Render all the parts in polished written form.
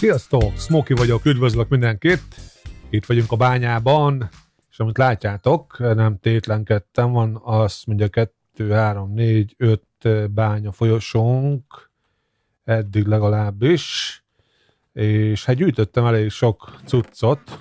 Sziasztok! Smokey vagyok, üdvözlök mindenkit! Itt vagyunk a bányában, és amit látjátok, nem tétlenkedtem, van azt mondja 2, 3, 4, 5 bánya folyosónk, eddig legalábbis, és hát gyűjtöttem elég sok cuccot.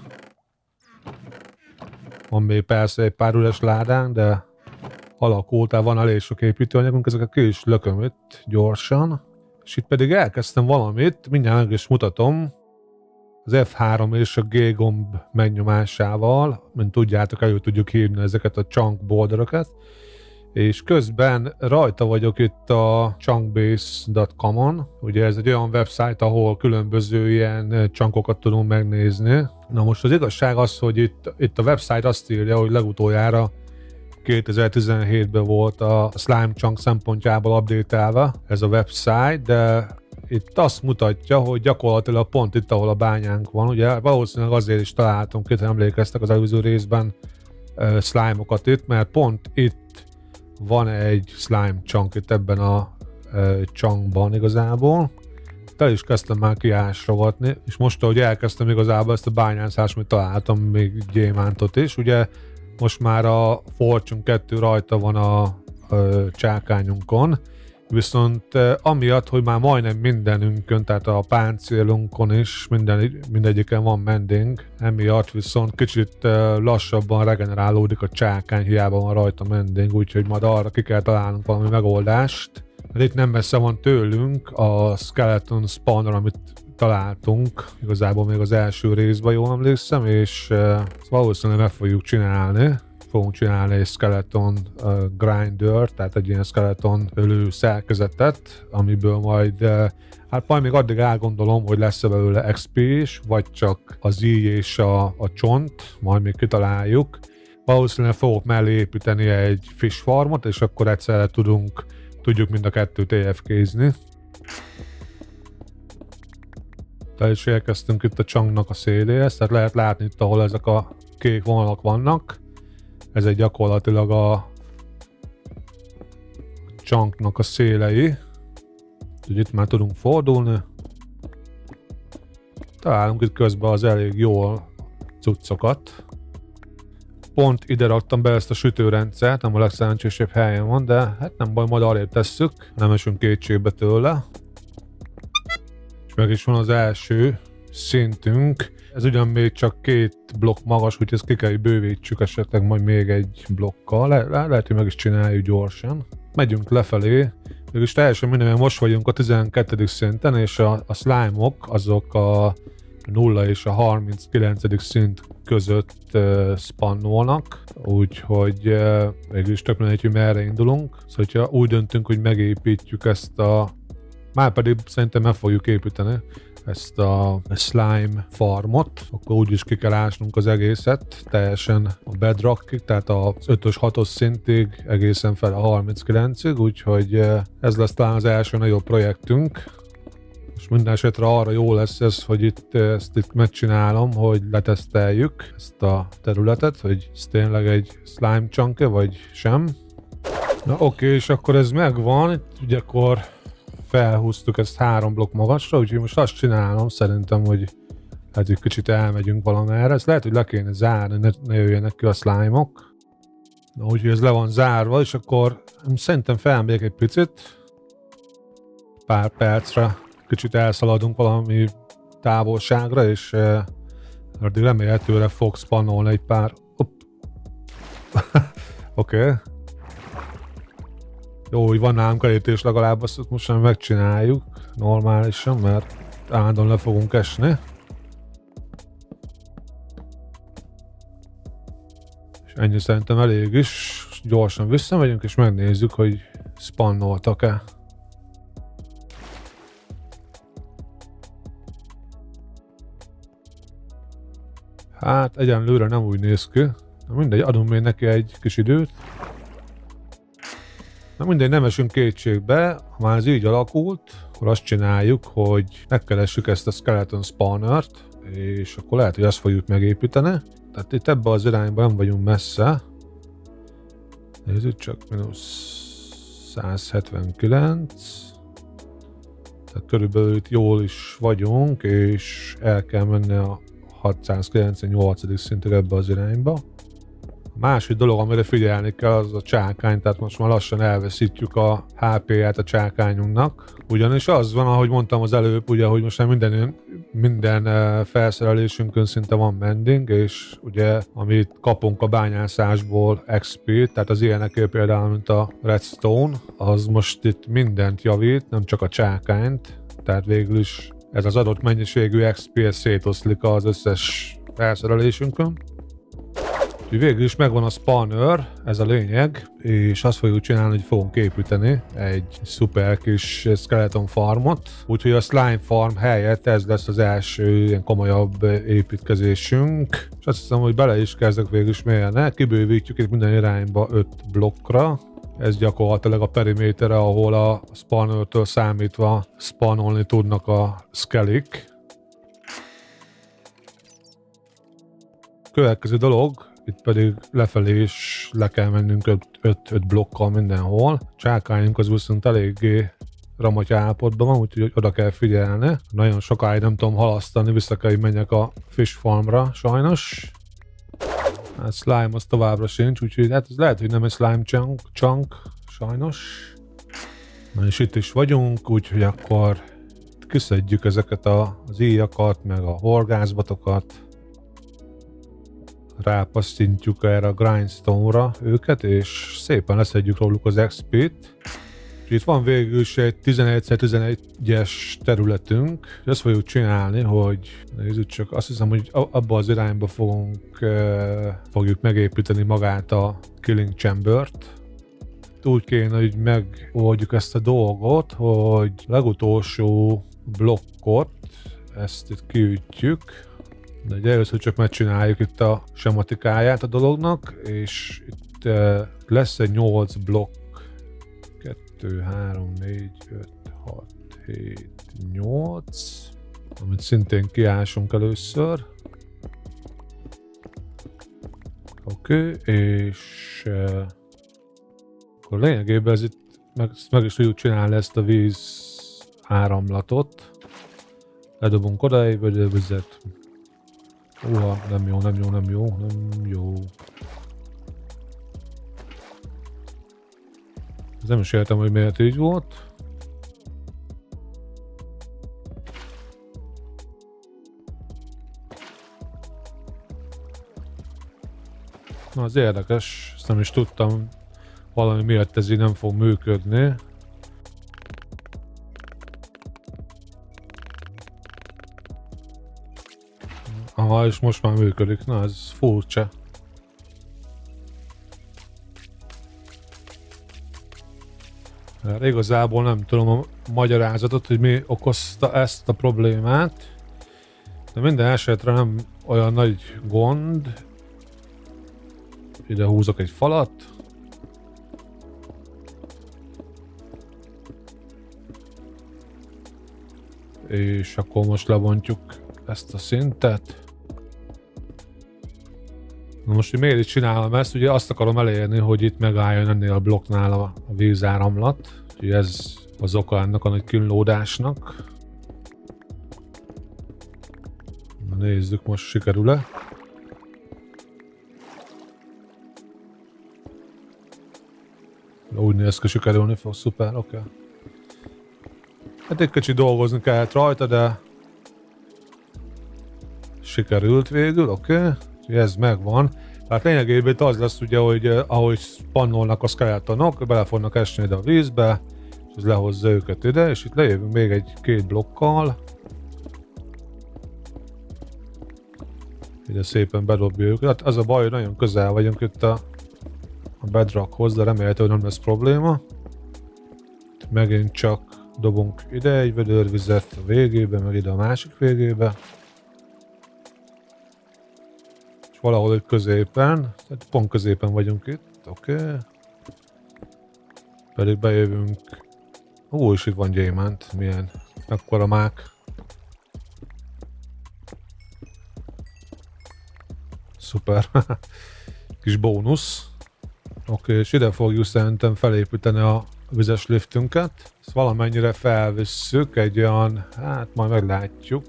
Van még persze egy pár üres ládánk, de alakultál, van elég sok építőanyagunk, ezeket ki is lököm itt gyorsan. És itt pedig elkezdtem valamit, mindjárt meg is mutatom, az F3 és a G gomb megnyomásával, mint tudjátok, elő tudjuk hívni ezeket a chunk boulderöket, és közben rajta vagyok itt a chunkbase.com-on, ugye ez egy olyan website, ahol különböző ilyen chunkokat tudunk megnézni. Na most az igazság az, hogy itt a website azt írja, hogy legutoljára 2017-ben volt a slime chunk szempontjából update-elve ez a website, de itt azt mutatja, hogy gyakorlatilag pont itt, ahol a bányánk van, ugye valószínűleg azért is találtunk itt, emlékeztek az előző részben slime-okat itt, mert pont itt van egy slime chunk itt ebben a chunkban igazából. El is kezdtem már kiásogatni, és most, ahogy elkezdtem igazából ezt a bányászást, amit találtam még gyémántot is, ugye most már a Fortune 2 rajta van a csákányunkon, viszont amiatt, hogy már majdnem mindenünkön, tehát a páncélunkon is mindegyiken van mending, emiatt viszont kicsit lassabban regenerálódik a csákány, hiába van rajta mending, úgyhogy majd arra ki kell találnunk valami megoldást. Mert itt nem messze van tőlünk a skeleton spawner, amit találtunk, igazából még az első részben, jól emlékszem, és valószínűleg meg fogjuk csinálni. Fogunk csinálni egy skeleton grinder, tehát egy ilyen skeleton ölő szerkezetet, amiből majd, hát majd még addig elgondolom, hogy lesz-e belőle XP is, vagy csak az íj és a csont, majd még kitaláljuk. Valószínűleg fogok mellé építeni egy fish farmot, és akkor egyszerre tudjuk mind a kettőt AFK-zni. Tehát is érkeztünk itt a chunknak a széléhez, tehát lehet látni itt, ahol ezek a kék vonalak vannak. Ez egy gyakorlatilag a chunknak a szélei. Úgyhogy itt már tudunk fordulni. Találunk itt közben az elég jól cuccokat. Pont ide raktam be ezt a sütőrendszert, nem a legszerencsésebb helyen van, de hát nem baj, majd arrébb tesszük, nem esünk kétségbe tőle. És meg is van az első szintünk. Ez ugyan még csak 2 blokk magas, úgyhogy ezt ki kell, hogy bővítsük esetleg majd még egy blokkal. Lehet, hogy meg is csináljuk gyorsan. Megyünk lefelé. Mégis teljesen minden, most vagyunk a 12. szinten, és a slime-ok azok a 0 és a 39. szint között spannolnak, úgyhogy mégis tök mindegy, hogy merre indulunk. Szóval, hogyha úgy döntünk, hogy megépítjük ezt márpedig szerintem meg fogjuk építeni ezt a slime farmot, akkor úgyis ki kell ásnunk az egészet, teljesen a bedrockig, tehát az 5-ös, 6-os szintig, egészen fel a 39-ig, úgyhogy ez lesz talán az első nagyobb projektünk. Most minden esetre arra jó lesz ez, hogy ezt itt megcsinálom, hogy leteszteljük ezt a területet, hogy ez tényleg egy slime chunk-e, vagy sem. Na oké, és akkor ez megvan, itt ugye akkor felhúztuk ezt 3 blokk magasra, úgyhogy most azt csinálom szerintem, hogy hát egy kicsit elmegyünk valamerre. Ezt lehet, hogy le kéne zárni, ne jöjjenek ki a slime-ok. Na úgyhogy ez le van zárva, és akkor szerintem felmegyek egy picit. Pár percre kicsit elszaladunk valami távolságra, és addig remélhetőleg fog spannolni egy pár... Oké. Jó, hogy van nálunk elítés legalább, azt most sem megcsináljuk normálisan, mert állandóan le fogunk esni. És ennyi szerintem elég is. Gyorsan visszamegyünk és megnézzük, hogy spannoltak-e. Hát egyenlőre nem úgy néz ki. Na mindegy, adunk még neki egy kis időt. Na mindegy, nem esünk kétségbe, ha már ez így alakult, akkor azt csináljuk, hogy megkeressük ezt a skeleton spawnert, és akkor lehet, hogy azt fogjuk megépíteni. Tehát itt ebben az irányban nem vagyunk messze. Nézzük csak, -179. Tehát körülbelül itt jól is vagyunk, és el kell menni a 698. szintig ebbe az irányba. A másik dolog, amire figyelni kell, az a csákány, tehát most már lassan elveszítjük a HP-ját a csákányunknak. Ugyanis az van, ahogy mondtam az előbb, ugye, hogy most már minden felszerelésünkön szinte van mending, és ugye, amit kapunk a bányászásból XP, tehát az ilyenekért például, mint a Redstone, az most itt mindent javít, nem csak a csákányt, tehát végül is ez az adott mennyiségű XP szétoszlik az összes felszerelésünkön. Úgyhogy végül is megvan a spawner, ez a lényeg, és azt fogjuk csinálni, hogy fogunk építeni egy szuper kis skeleton farmot. Úgyhogy a slime farm helyett ez lesz az első ilyen komolyabb építkezésünk. És azt hiszem, hogy bele is kezdek végül is mérni. Kibővítjük itt minden irányba 5 blokkra. Ez gyakorlatilag a perimétere, ahol a spawnertől számítva spawnolni tudnak a skelik. Következő dolog, itt pedig lefelé is le kell mennünk 5 blokkal mindenhol. Csákányunk az viszont eléggé ramaty állapotban van, úgyhogy oda kell figyelni. Nagyon sokáig nem tudom halasztani, vissza kell, hogy menjek a fish farmra sajnos. A slime az továbbra sincs, úgyhogy hát ez lehet, hogy nem egy slime chunk sajnos. Na és itt is vagyunk, úgyhogy akkor kiszedjük ezeket az íjakat, meg a horgászbatokat. Rápasszintjuk erre a grindstone-ra őket, és szépen leszedjük róluk az XP-t. Itt van végül is egy 11x11-es területünk, és ezt fogjuk csinálni, hogy nézzük csak, azt hiszem, hogy abba az irányba fogjuk megépíteni magát a killing chamber-t. Úgy kéne, hogy megoldjuk ezt a dolgot, hogy legutolsó blokkot, ezt itt kiütjük. De ugye először csak megcsináljuk itt a sematikáját a dolognak, és itt lesz egy 8 blokk. 2, 3, 4, 5, 6, 7, 8, amit szintén kiásunk először. Oké, és akkor lényegében ez itt meg is tudjuk csinálni ezt a víz áramlatot. Ledobunk oda egy vödörvizet. Nem jó. Ez nem is értem, hogy miért így volt. Na, az érdekes, ezt nem is tudtam, valami miatt ez így nem fog működni. Aha, és most már működik. Na, ez furcsa. Igazából nem tudom a magyarázatot, hogy mi okozta ezt a problémát. De minden esetre nem olyan nagy gond. Ide húzok egy falat. És akkor most lebontjuk ezt a szintet. Na most, hogy miért itt csinálom ezt, ugye azt akarom elérni, hogy itt megálljon ennél a blokknál a vízáramlat. Úgyhogy ez az oka ennek a nagy kínlódásnak. Na nézzük, most sikerül-e. Úgy néz ki, sikerülni fog, szuper, oké. Hát egy kicsit dolgozni kellett rajta, de sikerült végül, oké. Ez megvan. Tehát lényegében itt az lesz ugye, hogy ahogy spannolnak a skeletonok, bele fognak esni ide a vízbe, és ez lehozza őket ide, és itt lejövünk még egy-két blokkal. Ide szépen bedobja őket. Hát az a baj, hogy nagyon közel vagyunk itt a bedrockhoz, de remélhetőleg nem lesz probléma. Itt megint csak dobunk ide egy vödörvizet a végébe, meg ide a másik végébe. Valahol itt középen, tehát pont középen vagyunk itt, oké. Pedig bejövünk. És itt van gyémánt, milyen mekkora mák. Szuper. Kis bónusz. Oké, és ide fogjuk szerintem felépíteni a vizes liftünket. Ezt valamennyire felvisszük, egy olyan, hát majd meglátjuk.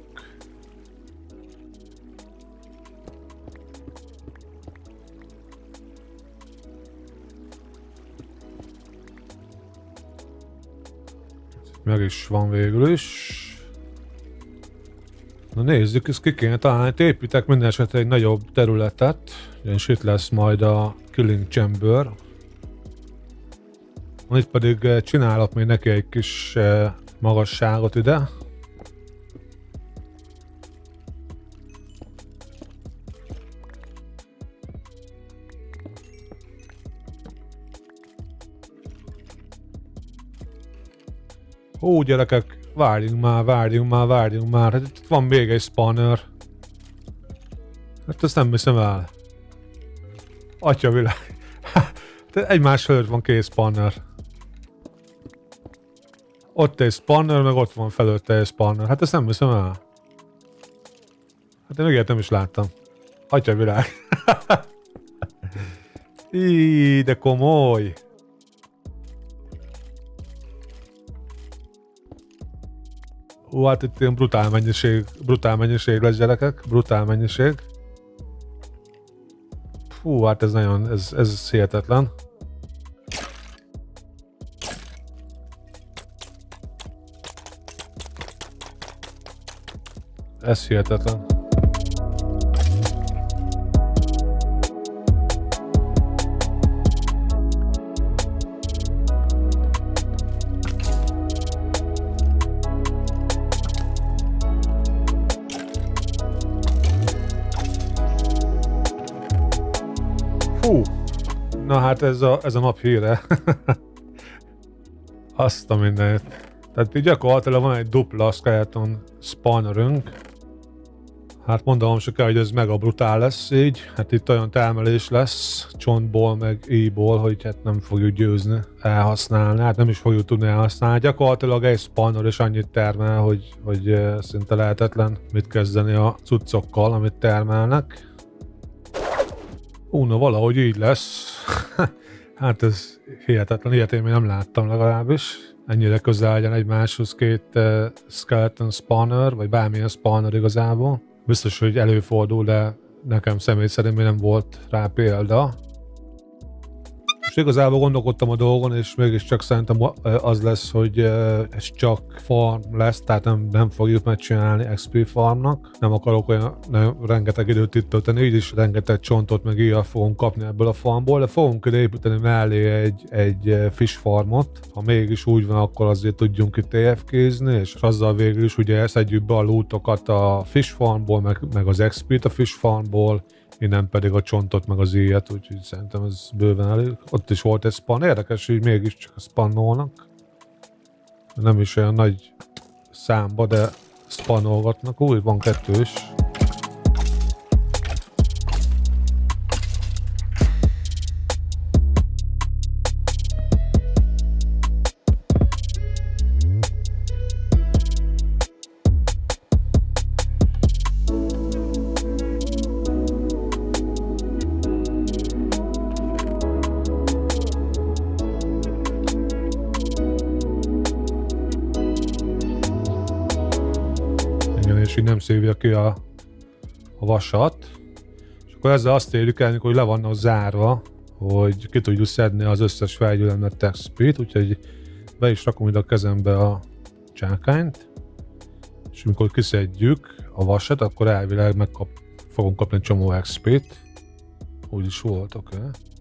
Meg is van végül is. Na nézzük, ezt ki kéne találni. Építek minden esetre egy nagyobb területet, és itt lesz majd a Killing Chamber. Itt pedig csinálok még neki egy kis magasságot ide. Ó, gyerekek, várjunk már. Hát itt van még egy spawner. Hát ezt nem hiszem el. Atyavilág. Egymás fölött van két spawner. Ott egy spawner, meg ott van felőtte egy spawner. Hát ezt nem hiszem el. Hát én még ilyet nem is láttam. Atyavilág. Íj, de komoly. Ó, hát itt ilyen brutál mennyiség lesz, gyerekek, brutál mennyiség. Fú, hát ez nagyon, ez hihetetlen. Ez hihetetlen. Hú, na hát ez a nap híre. Azt a mindenit. Tehát így gyakorlatilag van egy dupla skeleton spawnerünk. Hát mondom, se kell, hogy ez mega brutál lesz így. Hát itt olyan termelés lesz csontból meg íjból, hogy hát nem fogjuk győzni elhasználni. Hát nem is fogjuk tudni elhasználni. Gyakorlatilag egy spawner is annyit termel, hogy szinte lehetetlen mit kezdeni a cuccokkal, amit termelnek. Na valahogy így lesz. Hát ez hihetetlen, ilyet én még nem láttam legalábbis. Ennyire közel legyen egymáshoz két skeleton spawner, vagy bármilyen spawner igazából. Biztos, hogy előfordul, de nekem személy szerint még nem volt rá példa. És igazából gondolkodtam a dolgon, és mégiscsak szerintem az lesz, hogy ez csak farm lesz, tehát nem fogjuk megcsinálni XP farmnak. Nem akarok olyan rengeteg időt itt tölteni, így is rengeteg csontot meg íjat fogunk kapni ebből a farmból, de fogunk ide építeni mellé egy fish farmot. Ha mégis úgy van, akkor azért tudjunk itt TFK-zni, és azzal végül is ugye szedjük be a lootokat a fish farmból, meg az XP-t a fish farmból, innen pedig a csontot meg az íjat, úgyhogy szerintem ez bőven elég. Ott is volt egy span, érdekes, hogy mégiscsak spannolnak. Nem is olyan nagy számba, de spannolgatnak. Új, van kettő is. És így nem szívja ki a vasat. És akkor ezzel azt érjük el, hogy le vannak zárva, hogy ki tudjuk szedni az összes felgyülemlett XP-t, úgyhogy be is rakom ide a kezembe a csákányt, és amikor kiszedjük a vasat, akkor elvileg fogunk kapni egy csomó XP-t. Úgy is volt, oké.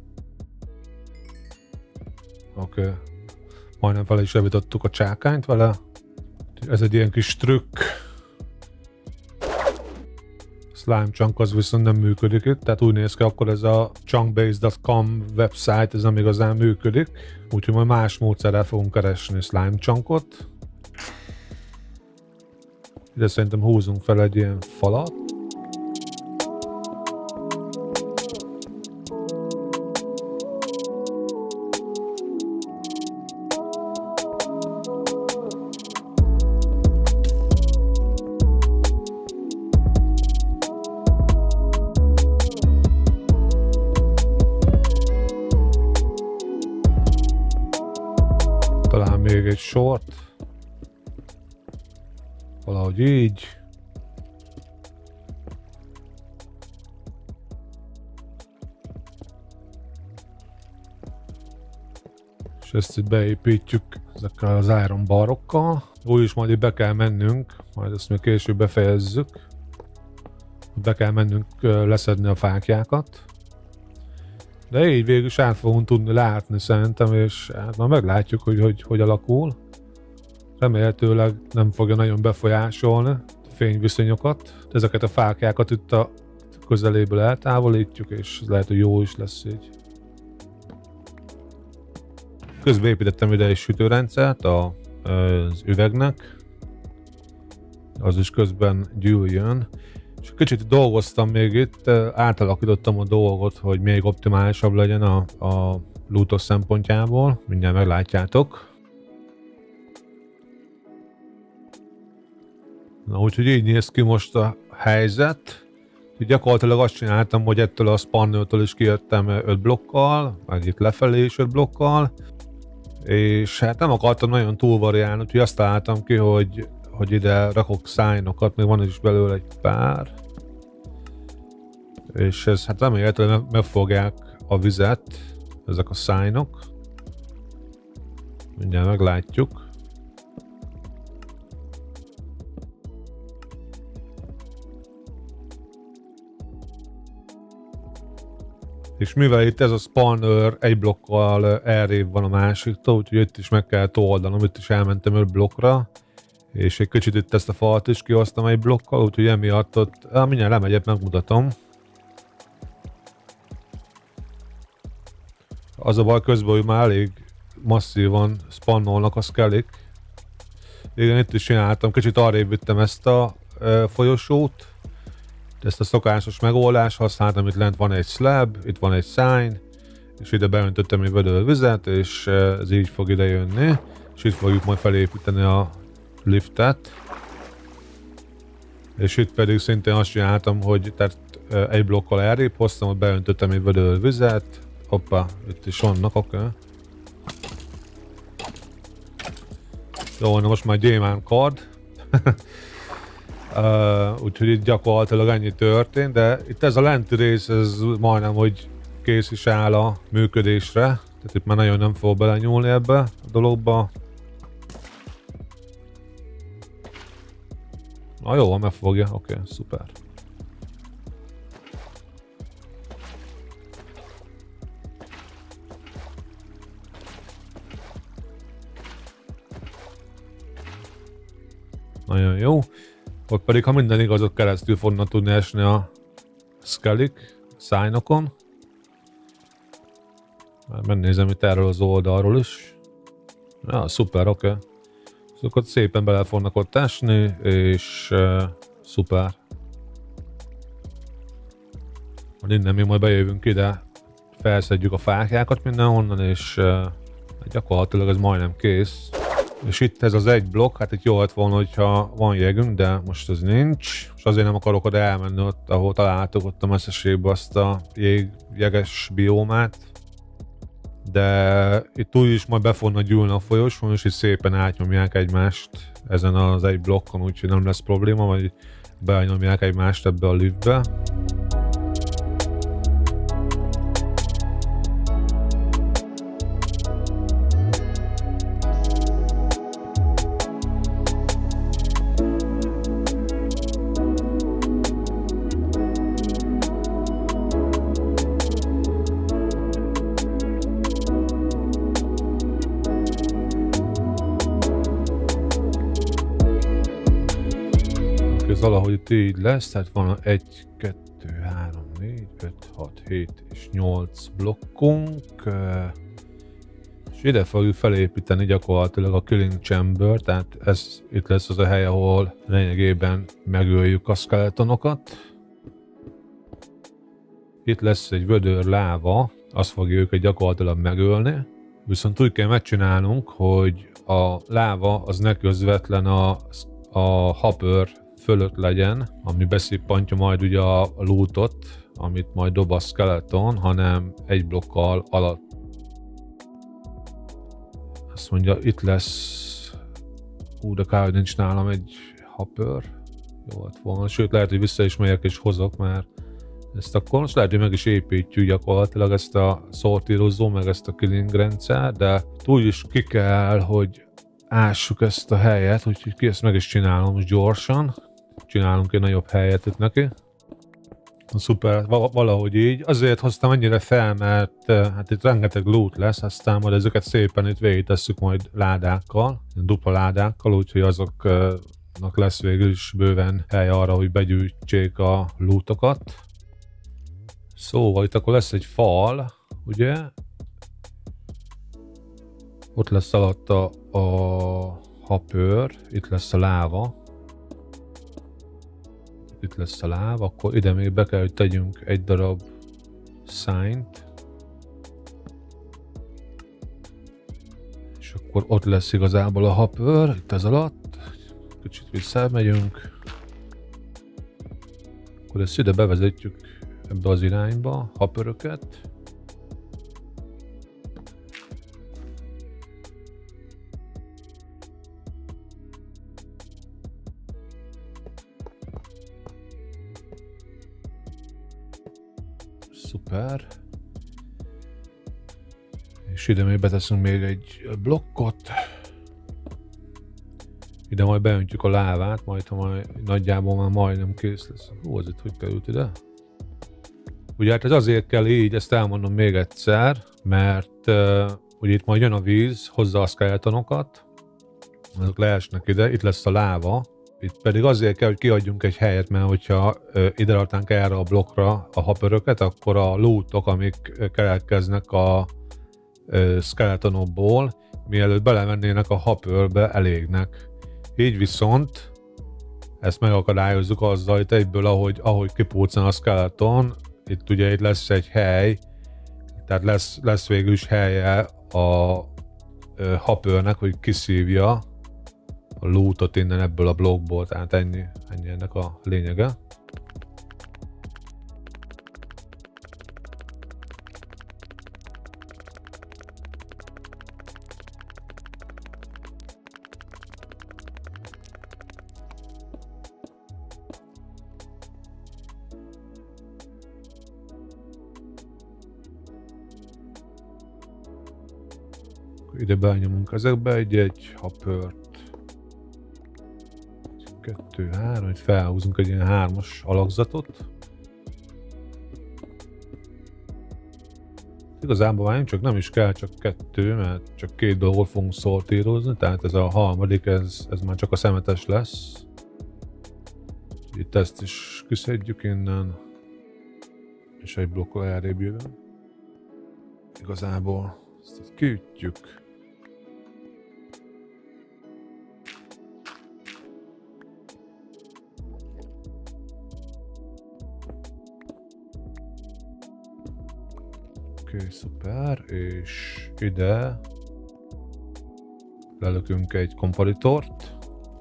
Oké. Majdnem fel is javítottuk a csákányt vele. Ez egy ilyen kis trükk. Slime Chunk az viszont nem működik itt, tehát úgy néz ki, akkor ez a chunkbase.com website, ez nem igazán működik, úgyhogy majd más módszerrel fogunk keresni Slime Chunkot. Ide szerintem húzunk fel egy ilyen falat. sort. Valahogy így. És ezt itt beépítjük ezekkel az iron barokkal. Úgyis majd itt be kell mennünk, majd ezt még később befejezzük. Be kell mennünk leszedni a fáklyákat. De így végül is át fogunk tudni látni szerintem, és hát már meglátjuk, hogy alakul. Remélhetőleg nem fogja nagyon befolyásolni a fényviszonyokat. Ezeket a fáklyákat itt a közeléből eltávolítjuk, és lehet, hogy jó is lesz így. Közben építettem ide egy sütőrendszert az üvegnek. Az is közben gyűljön. És kicsit dolgoztam még itt, átalakítottam a dolgot, hogy még optimálisabb legyen a lootos szempontjából. Mindjárt meglátjátok. Na, úgyhogy így néz ki most a helyzet. Így gyakorlatilag azt csináltam, hogy ettől a spannertől is kijöttem 5 blokkal, meg itt lefelé is 5 blokkal. És hát nem akartam nagyon túlvariálni, úgyhogy azt találtam ki, hogy ide rakok szájnokat, még van is belőle egy pár. És ez hát remélhetőleg megfogják a vizet, ezek a szájnok. Mindjárt meglátjuk. És mivel itt ez a spawner egy blokkal elrébb van a másiktól, úgyhogy itt is meg kell oldanom, itt is elmentem 5 blokkra. És egy kicsit itt ezt a falat is kihoztam egy blokkal, úgyhogy emiatt ott, mindjárt lemegyek, megmutatom. Az a baj közben, hogy már elég masszívan spannolnak a skelik. Igen, itt is csináltam, kicsit arrébb vittem ezt a folyosót. Ezt a szokásos megoldást használtam, itt lent van egy slab, itt van egy sign, és ide beöntöttem egy vödör vizet, és ez így fog ide jönni. És itt fogjuk majd felépíteni a liftet. És itt pedig szintén azt csináltam, hogy tehát egy blokkal elrébb hoztam, hogy beöntöttem egy vödör vizet. Hoppá, itt is vannak, oké. Jó, na most már gyémán kard. Úgyhogy itt gyakorlatilag ennyi történt, de itt ez a lenti rész, ez majdnem, hogy kész is áll a működésre. Tehát itt már nagyon nem fog belenyúlni ebbe a dologba. Na jó, megfogja, oké, szuper. Nagyon jó. Ott pedig, ha minden igaz, ott keresztül fognak tudni esni a skelik szájnokon. Már megnézem itt erről az oldalról is. Ja, szuper, oké. Szóval szépen bele fognak ott esni, és szuper. Innen mi majd bejövünk ide, felszedjük a fáklyákat mindenhonnan, és gyakorlatilag ez majdnem kész. És itt ez az egy blokk, hát itt jó lett volna, hogyha van jegünk, de most ez nincs. És azért nem akarok oda elmenni ott, ahol találtuk ott a messzeségbe azt a jeges biómát. De itt úgy is majd be fognak gyűlni a folyosón, és itt szépen átnyomják egymást ezen az egy blokkon, úgyhogy nem lesz probléma, vagy benyomják egymást ebbe a liftbe. Ez valahogy itt így lesz, tehát van 1, 2, 3, 4, 5, 6, 7 és 8 blokkunk. És ide fogjuk felépíteni gyakorlatilag a killing chamber, tehát ez itt lesz az a hely, ahol lényegében megöljük a skeletonokat. Itt lesz egy vödör láva, azt fogja őket gyakorlatilag megölni. Viszont úgy kell megcsinálnunk, hogy a láva az ne közvetlen a hopper fölött legyen, ami beszippantja majd ugye a lootot, amit majd dob a skeleton, hanem egy blokkal alatt. Azt mondja, itt lesz De kár, hogy nincs nálam egy hopper. Jó lett volna. Sőt, lehet, hogy vissza is megyek és hozok, mert ezt akkor most lehet, hogy meg is építjük gyakorlatilag ezt a szortírozó, meg ezt a killing rendszer, de úgy is ki kell, hogy ássuk ezt a helyet, úgyhogy ezt meg is csinálom most gyorsan. Csinálunk egy nagyobb helyet itt neki. Szuper, valahogy így. Azért hoztam ennyire fel, mert hát itt rengeteg loot lesz, aztán majd ezeket szépen itt végig tesszük majd ládákkal, dupla ládákkal, úgyhogy azoknak lesz végül is bőven hely arra, hogy begyűjtsék a lootokat. Szóval itt akkor lesz egy fal, ugye? Ott lesz alatta a hopper, itt lesz a láva. Itt lesz a láv, akkor ide még be kell, hogy tegyünk egy darab signt. És akkor ott lesz igazából a hopper, itt ez alatt. Kicsit visszamegyünk. Akkor ezt ide bevezetjük ebbe az irányba, hopperöket. Szuper. És ide még beteszünk még egy blokkot. Ide majd beöntjük a lávát, majd ha nagyjából már majdnem kész lesz. Hú, az itt hogy került ide? Ugye hát ez azért kell így, ezt elmondom még egyszer, mert ugye itt majd jön a víz, hozza a skeletonokat, azok leesnek ide, itt lesz a láva. Itt pedig azért kell, hogy kiadjunk egy helyet, mert hogyha ide raknánk erre a blokkra a hopperöket, akkor a lootok, amik keletkeznek a skeletonokból, mielőtt belemennének a hopperbe, elégnek. Így viszont ezt megakadályozzuk azzal, itt egyből, ahogy kipulcan a skeleton, itt ugye itt lesz egy hely, tehát lesz végül is helye a hoppernek, hogy kiszívja a lootot innen ebből a blokkból, tehát ennyi ennek a lényege. Ide benyomunk ezekbe egy hoppert. 2, 3, itt felhúzunk egy ilyen 3-as alakzatot. Igazából már csak nem is kell csak 2, mert csak 2 dolgot fogunk szortírozni, tehát ez a harmadik, ez már csak a szemetes lesz. Itt ezt is kiszedjük innen, és egy blokkal elrébb jövünk. Igazából ezt kiütjük. Oké, szuper, és ide lelökünk egy komparítort.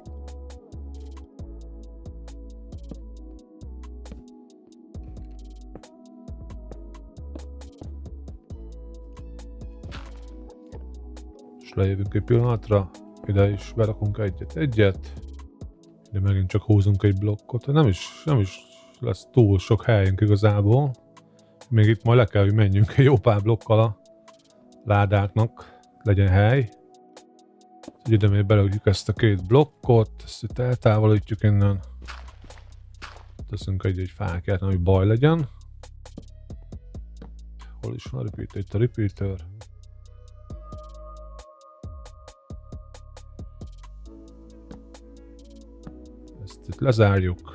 És lejövünk egy pillanatra, ide is berakunk egyet. Ide megint csak húzunk egy blokkot, nem is lesz túl sok helyünk igazából. Még itt majd le kell, hogy menjünk egy jó pár blokkal a ládáknak, legyen hely. Ide még belögjük ezt a 2 blokkot, ezt itt eltávolítjuk innen. Teszünk egy fákját, hogy baj legyen. Hol is van a repeater? Itt a repeater. Ezt itt lezárjuk.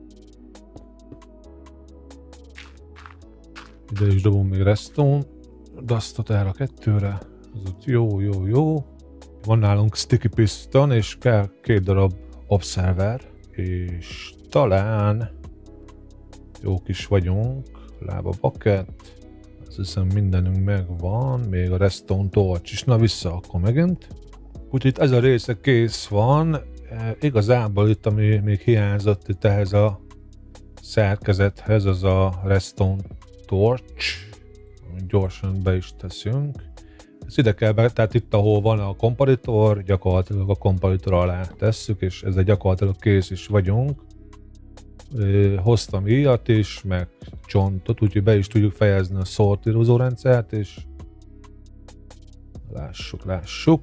Ide is dobunk még redstone dustot erre a 2-re, az ott jó. Van nálunk sticky piston, és kell 2 darab observer, és talán jók is vagyunk, lába bucket, azt hiszem mindenünk megvan, még a redstone torch is, na vissza akkor megint. Úgyhogy itt ez a része kész van, igazából itt ami még hiányzott itt ehhez a szerkezethez, az a redstone torch, amit gyorsan be is teszünk. Ez ide kell be, tehát itt, ahol van a komparitor, gyakorlatilag a komparitor alá tesszük, és ezzel gyakorlatilag kész is vagyunk. Hoztam íjat is, meg csontot, úgyhogy be is tudjuk fejezni a szortírozó rendszert, és lássuk.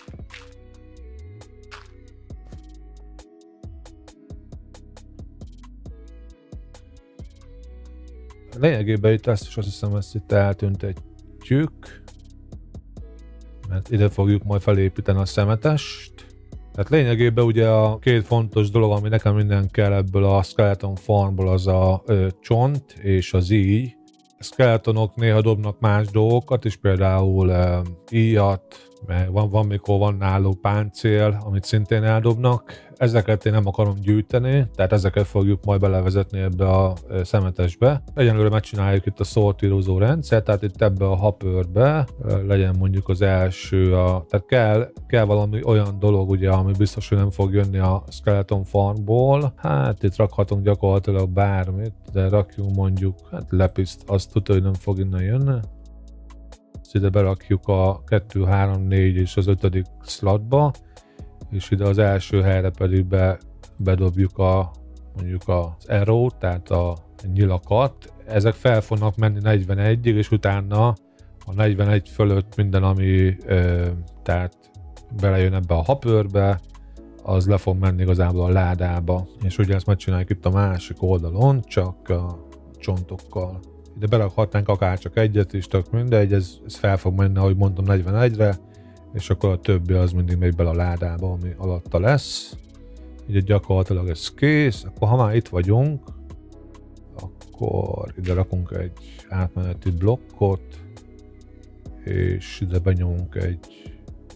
Lényegében itt azt hiszem, ezt itt eltüntetjük, mert ide fogjuk majd felépíteni a szemetest. Tehát lényegében ugye a két fontos dolog, ami nekem minden kell ebből a Skeleton Farmból, az a csont és az íj. A skeletonok néha dobnak más dolgokat is, például íjat, meg van mikor van náluk páncél, amit szintén eldobnak. Ezeket én nem akarom gyűjteni, tehát ezeket fogjuk majd belevezetni ebbe a szemetesbe. Egyenlőre megcsináljuk itt a szortírozó rendszer, tehát itt ebbe a hopperbe legyen mondjuk az első, tehát kell valami olyan dolog, ugye, ami biztos, hogy nem fog jönni a Skeleton Farmból. Hát itt rakhatunk gyakorlatilag bármit, de rakjunk mondjuk lepiszt, azt tudja, hogy nem fog innen jönni. Ide berakjuk a 2, 3, 4 és az 5. slotba, és ide az első helyre pedig bedobjuk mondjuk az arrow, tehát a nyilakat. Ezek fel fognak menni 41-ig, és utána a 41 fölött minden, ami tehát belejön ebbe a hopperbe, az le fog menni igazából a ládába. És ugye ezt megcsináljuk itt a másik oldalon, csak a csontokkal. Ide berakhatnánk akár csak egyet is, tök mindegy, ez fel fog menni, ahogy mondtam, 41-re, és akkor a többi az mindig megy bele a ládába, ami alatta lesz. Így gyakorlatilag ez kész. Akkor ha már itt vagyunk, akkor ide rakunk egy átmeneti blokkot, és ide benyomunk egy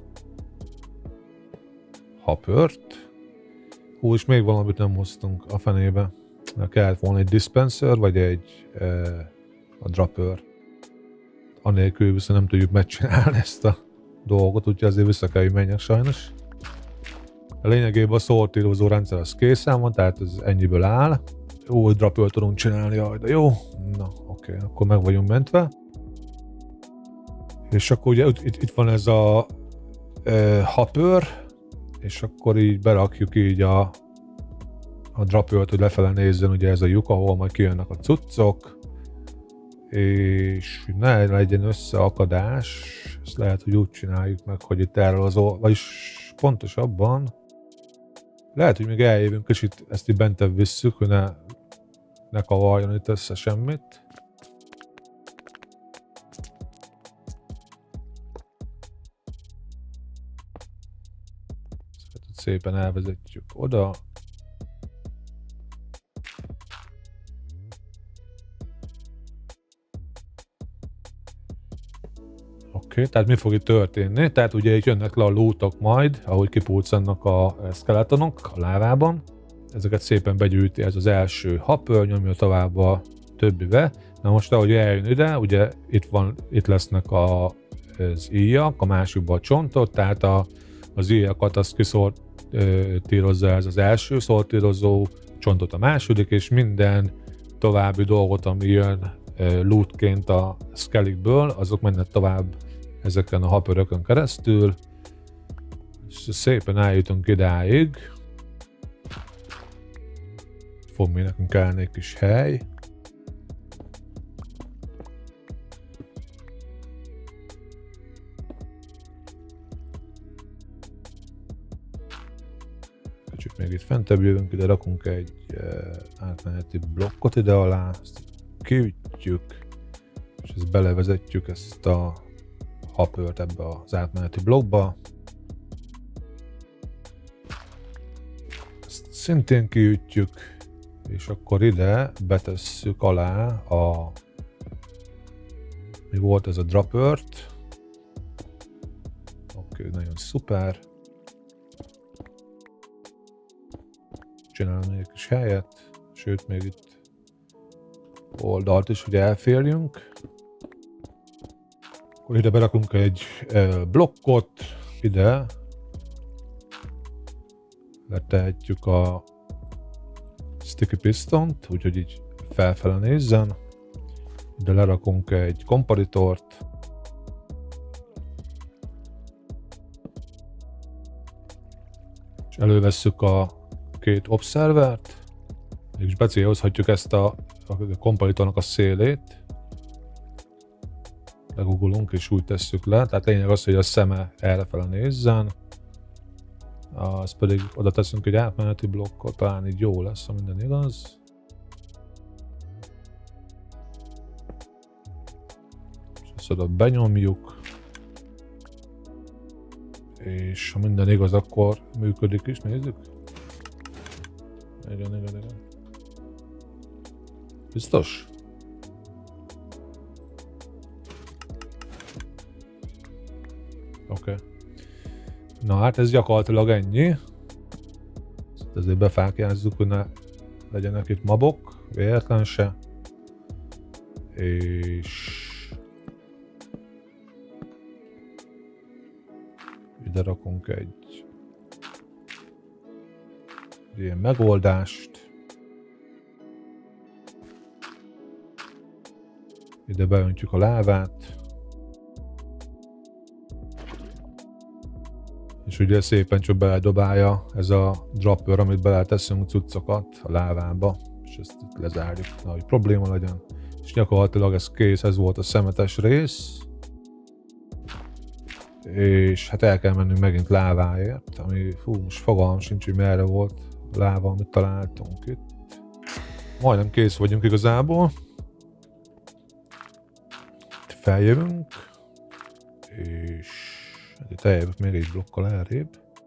hoppert. És még valamit nem hoztunk a fenébe. Kellett volna egy dispenser, vagy egy a dropper. Anélkül viszont nem tudjuk megcsinálni ezt a dolgot, úgyhogy azért vissza kell, hogy menjek sajnos. A lényegében a szortírozó rendszer az készen van, tehát ez ennyiből áll. Dropper tudunk csinálni, jaj, de jó. Na, oké, akkor meg vagyunk mentve. És akkor ugye itt van ez a hopper, és akkor így berakjuk így a droppert, hogy lefele nézzen, ugye ez a lyuk, ahol majd kijönnek a cuccok, és ne legyen összeakadás, ezt lehet, hogy úgy csináljuk meg, hogy itt erről vagyis pontosabban, lehet, hogy még eljövünk, és itt ezt így bentebb visszük, hogy ne kavarjon itt össze semmit. Szépen elvezetjük oda. Oké, tehát mi fog itt történni? Tehát ugye itt jönnek le a lootok majd, ahogy kipulcannak a skeletonok a lávában. Ezeket szépen begyűjti ez az első hopper, nyomja tovább a többibe. Na most ahogy eljön ide, ugye itt lesznek az íjak, a másikban a csontot, tehát az íjakat azt kiszortírozza ez az első szortírozó, csontot a második, és minden további dolgot, ami jön lootként a skelikből, azok mennek tovább ezeken a hopperökön keresztül, és szépen eljutunk idáig. Fog még nekünk kellene egy kis hely. Csak még itt fentebb jövünk, ide rakunk egy átmeneti blokkot ide alá, ezt kiütjük, és ezt belevezetjük ezt a hoppert ebbe az átmeneti blokkba. Ezt szintén kiütjük, és akkor ide betesszük alá mi volt ez a droppert. Oké, nagyon szuper. Csinálom egy kis helyet, sőt még itt oldalt is, hogy elférjünk. Akkor ide berakunk egy blokkot, ide letehetjük a sticky pistont, úgyhogy így felfele nézzen. Ide lerakunk egy komparitort, Elővesszük a két obszervert, és becélozhatjuk ezt a komparitornak a szélét. Legugolunk és úgy tesszük le, tehát lényeg az, hogy a szeme errefele nézzen. Az pedig oda teszünk egy átmeneti blokkot, talán így jó lesz, ha minden igaz. És ezt oda benyomjuk. És ha minden igaz, akkor működik is, nézzük. Igen. Biztos? Oké. Na hát ez gyakorlatilag ennyi. Ezért befákjázzuk, hogy ne legyenek itt mabok, véletlen se. És ide rakunk egy ilyen megoldást. Ide beöntjük a lávát. És ugye szépen csak beledobálja ez a dropper, amit beleteszünk cuccokat a lávába. És ezt itt lezárjuk, hogy probléma legyen. És gyakorlatilag ez kész, ez volt a szemetes rész. És hát el kell mennünk megint láváért, ami most fogalmam sincs, hogy merre volt a láva, amit találtunk itt. Majdnem kész vagyunk igazából. Itt feljövünk, és itt eljövök még egy blokkal elrébb.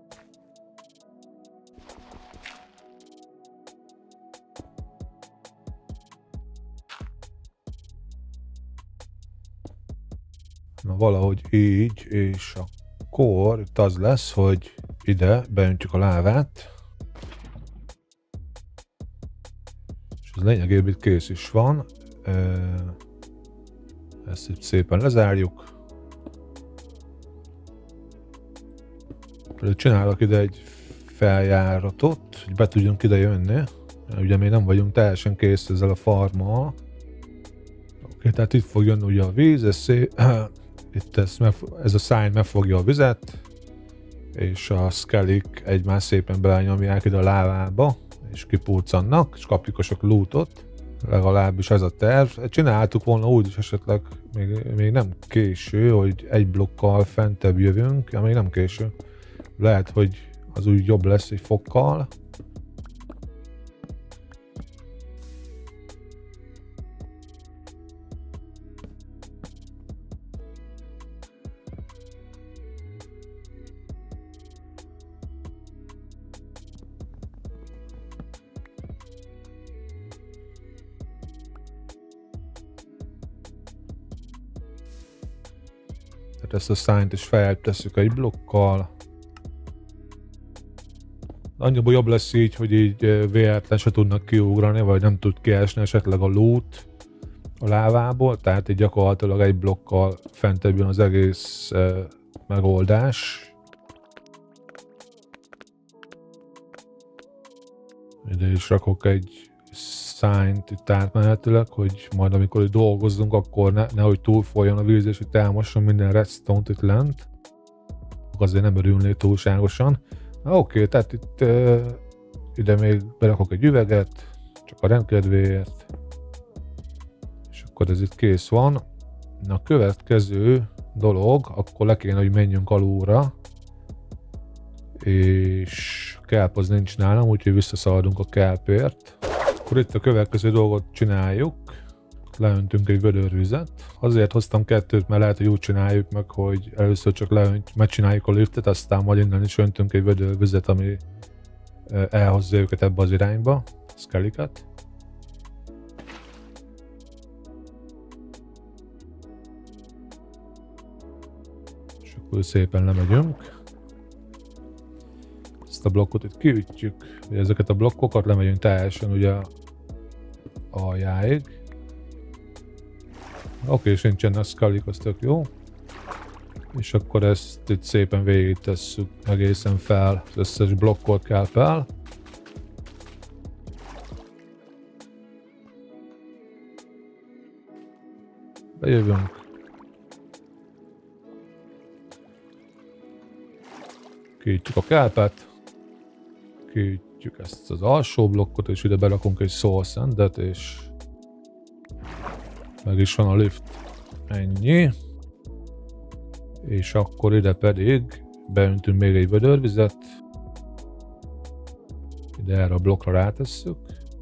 Na valahogy így, és akkor itt az lesz, hogy ide beöntjük a lávát. És ez lényegében itt kész is van. Ezt itt szépen lezárjuk. Csinálok ide egy feljáratot, hogy be tudjunk ide jönni. Ugye még nem vagyunk teljesen kész ezzel a farmmal. Oké, tehát itt fog jönni ugye a víz, itt ez a szárny megfogja a vizet, és a skelik egymás szépen belenyomják ide a lávába, és kipurcannak, és kapjuk a sok lootot. Legalábbis ez a terv. Csináltuk volna úgy is esetleg, még nem késő, hogy egy blokkal fentebb jövünk, még nem késő. Lehet, hogy az úgy jobb lesz egy fokkal. Tehát ezt a szányt is feljebb tesszük egy blokkal. Annyiból jobb lesz így, hogy így véletlen se tudnak kiugrani, vagy nem tud kiesni esetleg a loot a lávából, tehát így gyakorlatilag egy blokkal fentebb jön az egész megoldás. Ide is rakok egy szányt itt átmenetileg, hogy majd amikor itt dolgozzunk, akkor nehogy túlfoljon a víz, és itt elmosson minden redstone-t itt lent. Azért nem örülnék túlságosan. Oké, tehát itt ide még berakok egy üveget, csak a rendkedvéért. És akkor ez itt kész van. Na, a következő dolog, akkor le kéne, hogy menjünk alulra. És kelp az nincs nálam, úgyhogy visszaszaladunk a kelpért. Akkor itt a következő dolgot csináljuk. Leöntünk egy vödörvizet. Azért hoztam kettőt, mert lehet, hogy úgy csináljuk meg, hogy először csak megcsináljuk a liftet, aztán majd innen is öntünk egy vödörvizet, ami elhozza őket ebbe az irányba, skeliket. És akkor szépen lemegyünk. Ezt a blokkot itt kiütjük, hogy ezeket a blokkokat lemegyünk teljesen ugye aljáig. Oké, és nincsenek skelik, az tök jó. És akkor ezt itt szépen végig tesszük egészen fel, az összes blokkot kell fel. Bejövünk. Kiütjük a kelpet. kiütjük ezt az alsó blokkot, és ide berakunk egy soul sandet, és meg is van a lift. Ennyi. És akkor ide pedig beöntünk még egy vödörvizet. Ide erre a blokkra rátesszük.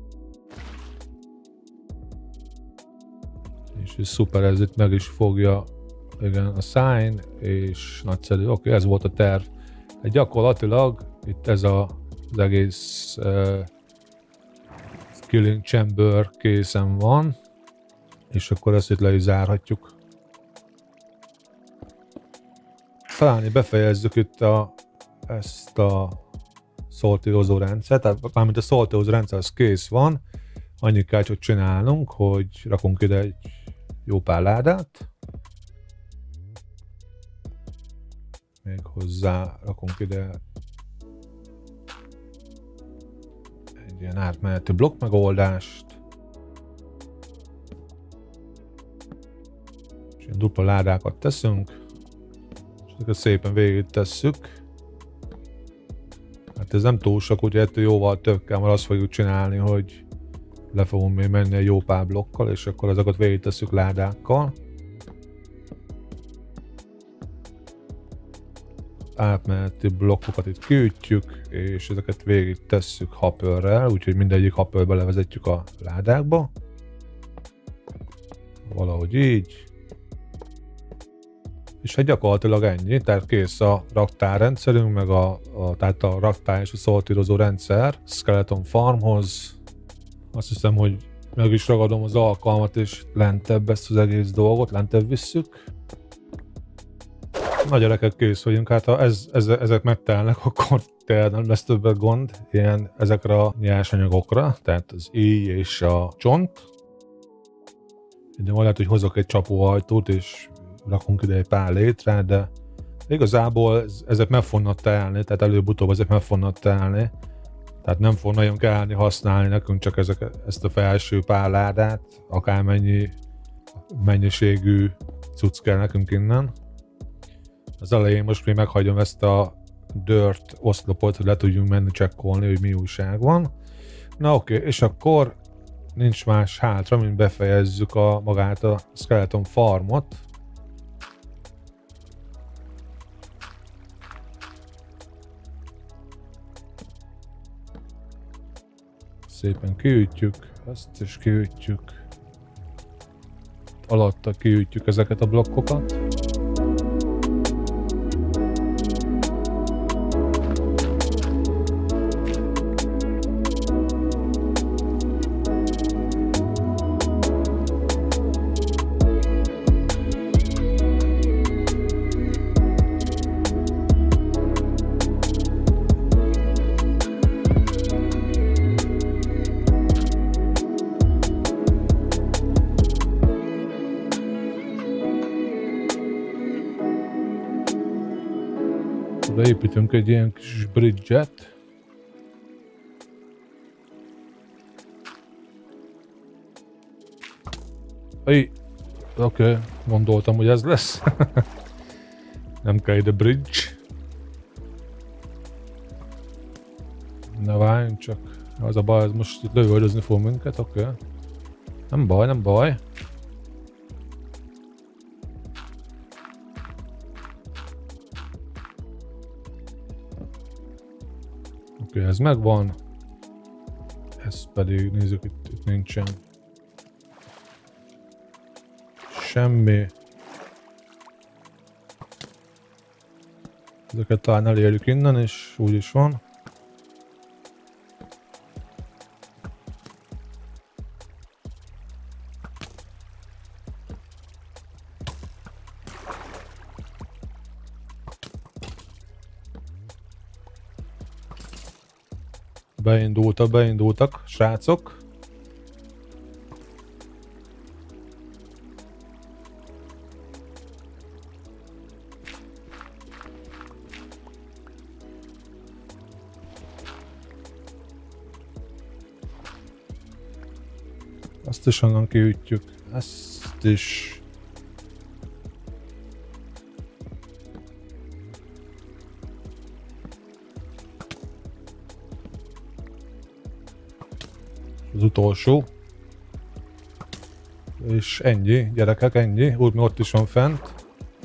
És ez szuper, ez itt meg is fogja, igen, a sign, és nagyszerű. Oké, ez volt a terv. Hát gyakorlatilag itt ez az egész killing chamber készen van, és akkor ezt itt le is zárhatjuk. Talán befejezzük itt ezt a szortírozó rendszer, tehát mármint a szortírozó rendszer az kész van, annyit kell csak csinálnunk, hogy rakunk ide egy jó pár ládát, még hozzá rakunk ide egy ilyen átmeneti blokk megoldást, és ilyen dupla ládákat teszünk, és ezeket szépen végig tesszük. Hát ez nem túl sok, ugye ettől jóval több kell, mert azt fogjuk csinálni, hogy le fogunk még menni egy jó pár blokkal, és akkor azokat végig tesszük ládákkal. Átmeneti blokkokat itt kiütjük, és ezeket végig tesszük hopperrel, úgyhogy mindegyik hopperbe levezetjük a ládákba. Valahogy így. És hát gyakorlatilag ennyi, tehát kész a raktárrendszerünk, meg tehát a raktár és a szortírozó rendszer Skeleton Farmhoz. Azt hiszem, hogy meg is ragadom az alkalmat, és lentebb ezt az egész dolgot, lentebb visszük. Na gyerekek, kész vagyunk, hát ha ezek megtelnek, akkor tényleg nem lesz többet gond ezekre a nyersanyagokra, tehát az íj és a csont. De majd lehet, hogy hozok egy csapóajtót, és rakunk ide egy pár létre, de igazából ezek meg fognak telni, tehát előbb-utóbb ezek meg fognak telni. Tehát nem fog nagyon kelleni használni nekünk csak ezt a felső pár ládát, akármennyi mennyiségű cucc kell nekünk innen. Az elején most még meghagyom ezt a dirt oszlopot, hogy le tudjunk menni csekkolni, hogy mi újság van. Na oké, és akkor nincs más hátra, mint befejezzük magát a Skeleton Farmot. Szépen kiütjük, ezt is kiütjük. Alatta kiütjük ezeket a blokkokat. Beépítünk egy ilyen kis bridge-et. Oké, gondoltam, hogy ez lesz. Nem kell ide bridge. Ne várjunk csak. Az a baj, ez most itt lövöldözni fog minket, oké. Nem baj, nem baj. Oké, ez megvan. Ez pedig, nézzük, itt nincsen semmi. Ezeket talán elérjük innen, és úgy is van. Beindultak, srácok. Azt is onnan kiütjük, ezt is. Az utolsó. És ennyi, gyerekek, ennyi. Úgy, mi ott is van fent.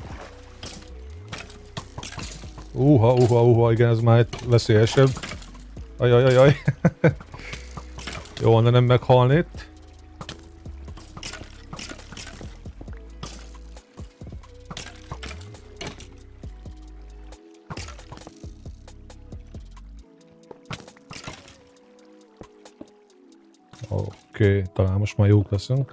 Igen, ez már veszélyesebb. Ajajajaj. Jó, de nem meghalni itt. Oké, talán most már jók leszünk.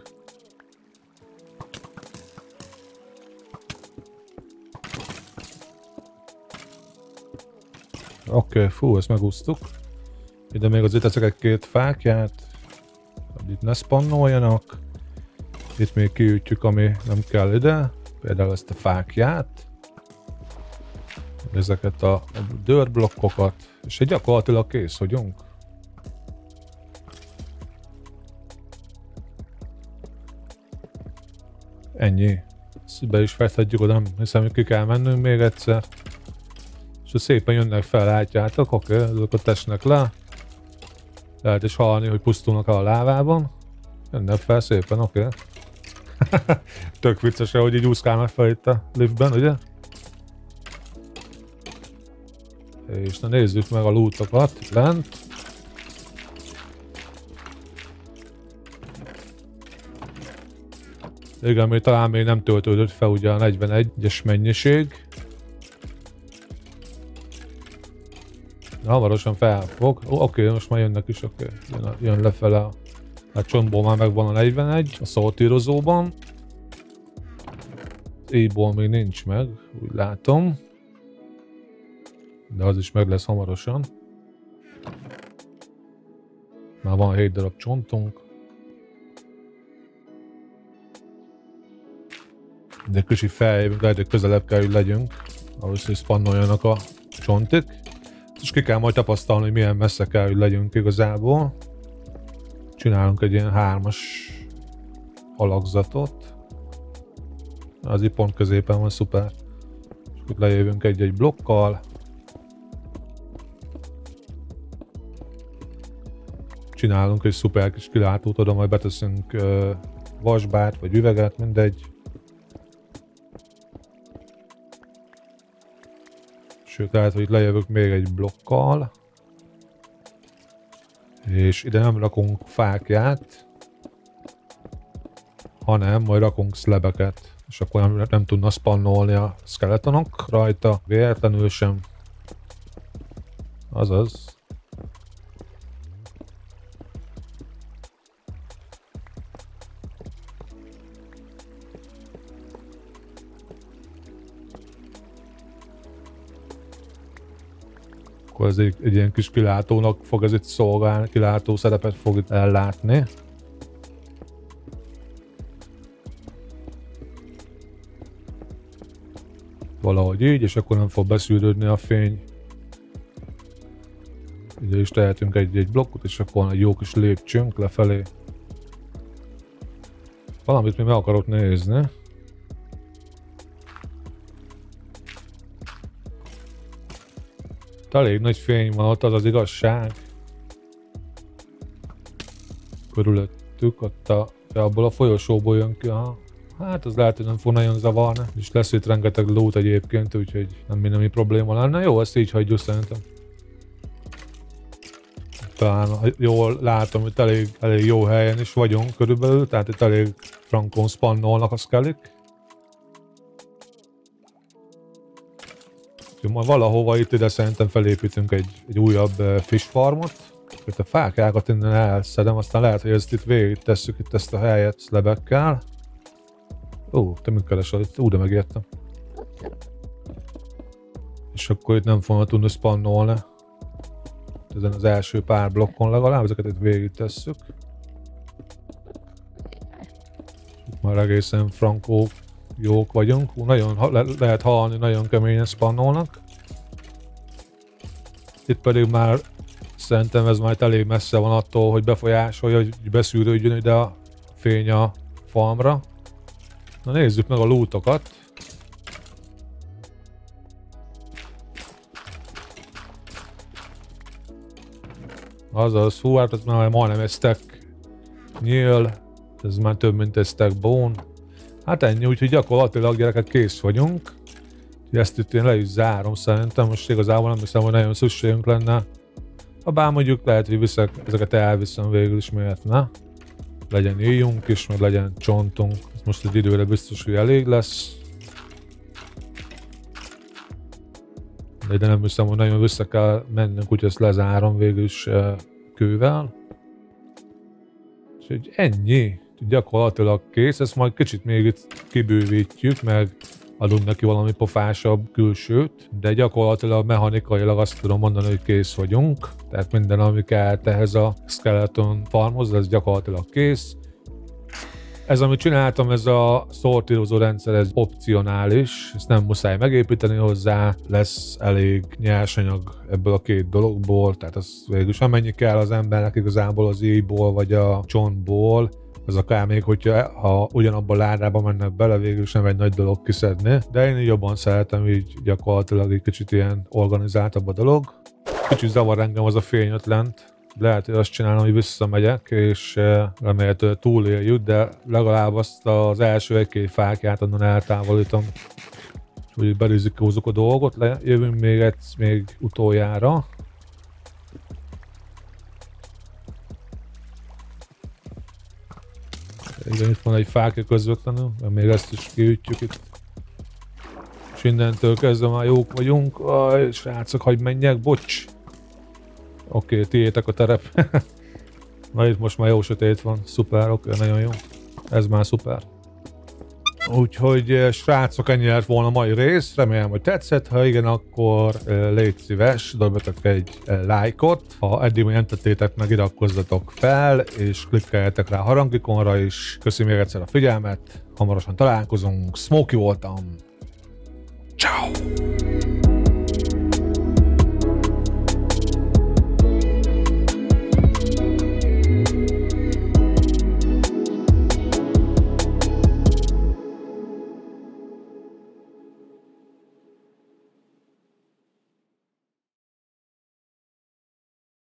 Oké, fú, ezt megúsztuk. Ide még azért teszek egy-két fákját, hogy itt ne spannoljanak. Itt még kiütjük, ami nem kell ide, például ezt a fákját. Ezeket a dőrblokkokat, és egy gyakorlatilag kész vagyunk. Ennyi. Ezt be is fejthetjük oda, nem hiszem, hogy ki kell mennünk még egyszer. És szépen jönnek fel, látjátok, oké, azokat esnek le. Lehet is hallani, hogy pusztulnak el a lávában. Jönnek fel szépen, oké. Tök vicces, hogy így úszkálnak fel itt a liftben, ugye? És na nézzük meg a lootokat lent. Igen, még talán még nem töltődött fel ugye a 41-es mennyiség. Hamarosan felfog. Oké, most már jönnek is, oké. Jön lefele a csontból már megvan a 41 a szortírozóban. E-ból még nincs meg, úgy látom. De az is meg lesz hamarosan. Már van 7 darab csontunk. De kicsit feljövünk, lehet, hogy közelebb kell, hogy legyünk. Ahhoz, hogy spannoljanak a csontik. És ki kell majd tapasztalni, hogy milyen messze kell, hogy legyünk igazából. Csinálunk egy ilyen 3-as alakzatot. Az itt pont középen van, szuper. És itt lejövünk egy-egy blokkal. Csinálunk egy szuper kis kilátót, oda majd beteszünk vasbárt vagy üveget, mindegy. Sőt, lehet, hogy lejövök még egy blokkal. És ide nem rakunk fákját, hanem majd rakunk szlebeket. És akkor nem tudna spannolni a skeletonok rajta, véletlenül sem. Azaz. Akkor ez egy ilyen kis kilátónak fog ez itt szolgálni, kilátó szerepet fog itt ellátni. Valahogy így, és akkor nem fog beszűrődni a fény. Ide is tehetünk egy blokkot, és akkor van egy jó kis lépcsőnk lefelé. Valamit még meg akarok nézni. Elég nagy fény van ott, az az igazság. Körülöttük, ott abból a folyosóból jön ki. Hát az lehet, hogy nem fog nagyon zavarni. És lesz itt rengeteg loot egyébként, úgyhogy nem mindenmi probléma lenne. Jó, ezt így hagyjuk szerintem. Talán jól látom, hogy elég jó helyen is vagyunk körülbelül, tehát itt elég frankon spannolnak a skelik. Majd valahova itt ide szerintem felépítünk egy újabb fish farmot. Itt a fákjákat innen elszedem, aztán lehet, hogy ezt itt végig tesszük itt ezt a helyet szlebekkel. Ó, te mit keresel itt? De megértem. És akkor itt nem fognak tudni spannolni. Ezen az első pár blokkon legalább, ezeket itt végig tesszük. Itt már egészen frankó jók vagyunk. Nagyon lehet hallani, nagyon keményen spannolnak. Itt pedig már szerintem ez majd elég messze van attól, hogy befolyásolja, hogy beszűrődjön ide a fény a farmra. Na nézzük meg a lootokat. Azaz, hú, hát ez már majdnem egy stack nyíl, ez már több mint egy stack bone. Hát ennyi, úgyhogy gyakorlatilag gyerekek kész vagyunk. Ezt itt én le is zárom szerintem, most igazából nem hiszem, hogy nagyon szükségünk lenne. Ha bár mondjuk lehet, hogy ezeket elviszem végül is, miért ne. Legyen íjunk is, meg legyen csontunk. Ez most egy időre biztos, hogy elég lesz. De nem hiszem, hogy nagyon vissza kell mennünk, úgyhogy ezt lezárom végül is kővel. Úgyhogy ennyi. Gyakorlatilag kész, ezt majd kicsit még itt kibővítjük, meg adunk neki valami pofásabb külsőt, de gyakorlatilag mechanikailag azt tudom mondani, hogy kész vagyunk. Tehát minden, ami kell ehhez a skeleton farmhoz, ez gyakorlatilag kész. Ez, amit csináltam, ez a szortírozó rendszer, ez opcionális, ezt nem muszáj megépíteni hozzá, lesz elég nyersanyag ebből a két dologból, tehát az végülis amennyi kell az embernek igazából az íjból vagy a csontból, az akár még, ha ugyanabban a ládába mennek bele, végül sem egy nagy dolog kiszedni, de én így jobban szeretem, így gyakorlatilag egy kicsit ilyen organizáltabb a dolog. Kicsit zavar engem az a fény ott lent, lehet, hogy azt csinálom, hogy visszamegyek, és remélhetőleg túléljük, de legalább azt az első egy-két fákját onnan eltávolítom. Úgyhogy berizikózzuk a dolgot, jövünk még utoljára. Igen, itt van egy fákja közvetlenül, mert még ezt is kiütjük itt. És innentől kezdve már jók vagyunk. Aj, srácok, hagyj menjek, bocs! Oké, tiétek a terep. Na itt most már jó sötét van, szuper, oké, nagyon jó. Ez már szuper. Úgyhogy srácok, ennyi lett volna a mai rész, remélem, hogy tetszett, ha igen, akkor légy szíves, dobjatok egy lájkot, ha eddig még nem tettétek meg, iratkozzatok fel, és klikkeljetek rá a harangikonra is. Köszönöm még egyszer a figyelmet, hamarosan találkozunk, Smokey voltam, ciao.